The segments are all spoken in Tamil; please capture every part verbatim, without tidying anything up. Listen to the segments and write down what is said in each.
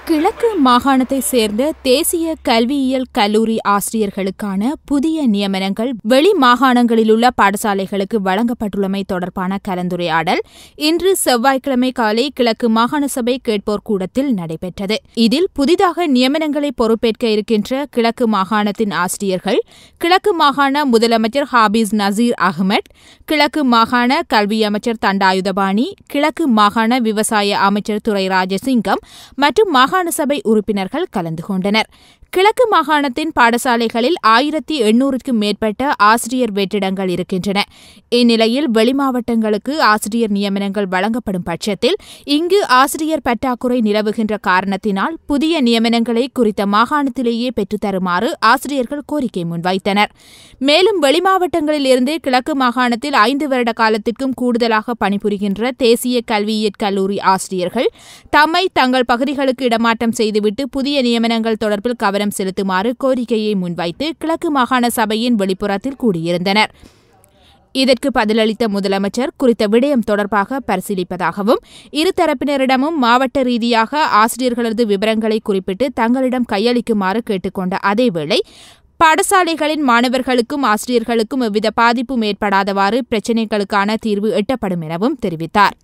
கிழக்கு மாகாணத்தை சேர்ந்த தேசிய கல்வியியல் கல்லூரி ஆசிரியர்களுக்கான புதிய நியமனங்கள் வெளி மாகாணங்களிலுள்ள பாடசாலைகளுக்கு வழங்கப்பட்டுள்ளமை தொடர்பான கலந்துரையாடல் இன்று செவ்வாய்க்கிழமை காலை கிழக்கு மாகாண சபை கேட்போர் கூடத்தில் நடைபெற்றது. இதில் புதிதாக நியமனங்களை பொறுப்பேற்க இருக்கின்ற கிழக்கு மாகாணத்தின் ஆசிரியர்கள் கிழக்கு மாகாண முதலமைச்சர் ஹாபிஸ் நசீர் அகமட், கிழக்கு மாகாண கல்வி அமைச்சர் தண்டாயுதபாணி, கிழக்கு மாகாண விவசாய அமைச்சர் துரை ராஜசிங்கம் மற்றும் மாகாண சபை உறுப்பினர்கள் கலந்து கொண்டனர். கிழக்கு மாகாணத்தின் பாடசாலைகளில் ஆயிரத்தி எண்ணூறுக்கும் மேற்பட்ட ஆசிரியர் வெற்றிடங்கள் இருக்கின்றன. இந்நிலையில் வெளிமாவட்டங்களுக்கு ஆசிரியர் நியமனங்கள் வழங்கப்படும் பட்சத்தில் இங்கு ஆசிரியர் பற்றாக்குறை நிலவுகின்ற காரணத்தினால் புதிய நியமனங்களை குறித்த மாகாணத்திலேயே பெற்றுத்தருமாறு ஆசிரியர்கள் கோரிக்கை முன்வைத்தனர். மேலும் வெளிமாவட்டங்களில் இருந்து கிழக்கு மாகாணத்தில் ஐந்து வருட காலத்திற்கும் கூடுதலாக பணிபுரிகின்ற தேசிய கல்வியியற் கல்லூரி ஆசிரியர்கள் தம்மை தங்கள் பகுதிகளுக்கு இடமாற்றம் செய்துவிட்டு புதிய நியமனங்கள் தொடர்பில் கவனம் செலுத்துமாறு கோரிக்கையை முன்வைத்து கிழக்கு மாகாண சபையின் வெளிப்புறத்தில் கூடியிருந்தனர். இதற்கு பதிலளித்த முதலமைச்சர் குறித்த விடயம் தொடர்பாக பரிசீலிப்பதாகவும் இருதரப்பினரிடமும் மாவட்ட ரீதியாக ஆசிரியர்களது விவரங்களை குறிப்பிட்டு தங்களிடம் கையளிக்குமாறு கேட்டுக்கொண்ட அதேவேளை பாடசாலைகளின் மாணவர்களுக்கும் ஆசிரியர்களுக்கும் எவ்வித பாதிப்பும் ஏற்படாதவாறு பிரச்சினைகளுக்கான தீர்வு எட்டப்படும் எனவும் தெரிவித்தார்.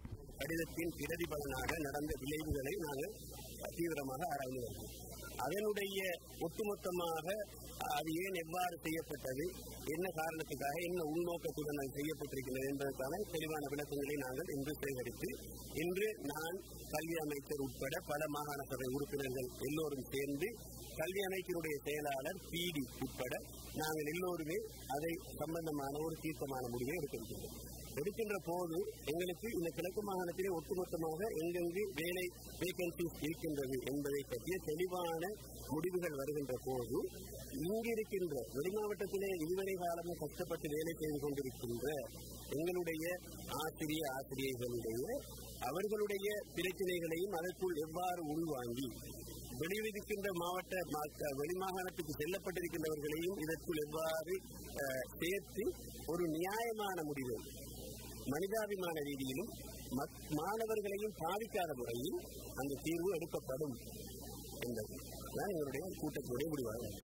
அதனுடைய ஒட்டுமொத்தமாக அது ஏன் எவ்வாறு செய்யப்பட்டது, என்ன காரணத்துக்காக, என்ன உள்நோக்கத்துடன் அது செய்யப்பட்டிருக்கிறது என்பதற்கான தெளிவான விளக்கங்களை நாங்கள் இன்று சேகரித்து இன்று நான் கல்வி அமைச்சர் உட்பட பல மாகாண சபை உறுப்பினர்கள் எல்லோரும் சேர்ந்து கல்வி அமைச்சருடைய செயலாளர் பிடி உட்பட நாங்கள் எல்லோருமே அதை சம்பந்தமான ஒரு தீர்க்கமான முடிவை எடுக்கின்றோம். எடுக்கின்ற போது எங்களுக்கு இந்த கிழக்கு மாகாணத்திலே ஒட்டுமொத்தமாக எங்கெங்கு வேலை வேகன்சிஸ் இருக்கின்றது என்பதை பற்றிய தெளிவான முடிவுகள் வருகின்ற போது இங்கு இருக்கின்ற வெளி மாவட்டத்திலே இதுவரை காலமும் கஷ்டப்பட்டு வேலை செய்து கொண்டிருக்கின்ற எங்களுடைய ஆசிரிய ஆசிரியர்களுடைய அவர்களுடைய பிரச்சனைகளையும் அதற்குள் எவ்வாறு உள்வாங்கி வெளியிருக்கின்ற மாவட்ட வெளிமாகாணத்துக்கு செல்லப்பட்டிருக்கின்றவர்களையும் இதற்குள் எவ்வாறு சேர்த்து ஒரு நியாயமான முடிவை மனிதாபிமான ரீதியிலும் மாணவர்களையும் பாதிக்காத முறையில் அந்த தீர்வு எடுக்கப்படும் என்பது தான் எங்களுடைய கூட்டத்தினுடைய முடிவாகும்.